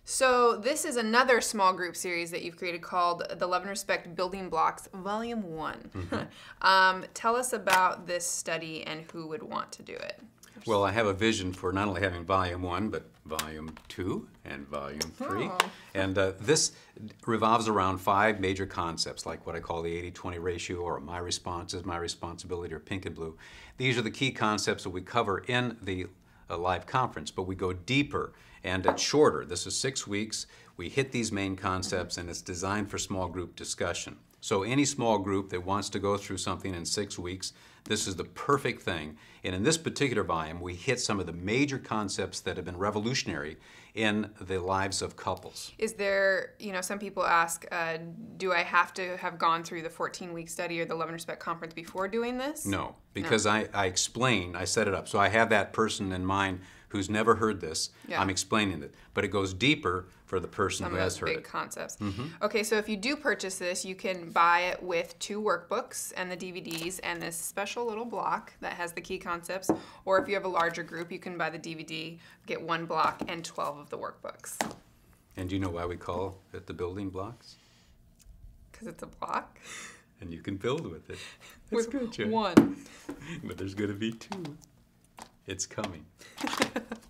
So this is another small group series that you've created called the Love and Respect Building Blocks, Volume 1. Tell us about this study and who would want to do it. Well, I have a vision for not only having Volume 1, but Volume 2 and Volume 3. Oh. And this revolves around 5 major concepts, like what I call the 80-20 ratio, or my response is my responsibility, or pink and blue. These are the key concepts that we cover in the live conference, but we go deeper and it's shorter. This is 6 weeks. We hit these main concepts, and it's designed for small group discussion. So any small group that wants to go through something in 6 weeks, this is the perfect thing. And in this particular volume, we hit some of the major concepts that have been revolutionary in the lives of couples. Is there, some people ask, do I have to have gone through the 14-week study or the Love and Respect conference before doing this? No, because I explain, I set it up. So I have that person in mind who's never heard this. Yeah. I'm explaining it. But it goes deeper for the person who has heard it. Some of those big concepts. Okay, so if you do purchase this, you can buy it with 2 workbooks and the DVDs and this special little block that has the key concepts. Or if you have a larger group, you can buy the DVD, get 1 block and 12 of the workbooks. And do you know why we call it the building blocks? Because it's a block. And you can build with it. With good, Joe. 1. But there's going to be 2. It's coming.